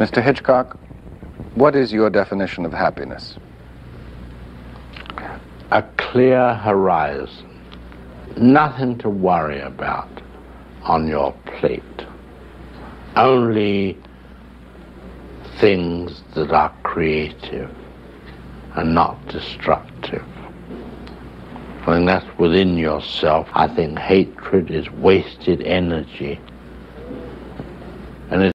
Mr. Hitchcock, what is your definition of happiness? A clear horizon. Nothing to worry about on your plate. Only things that are creative and not destructive. I think that's within yourself. I think hatred is wasted energy.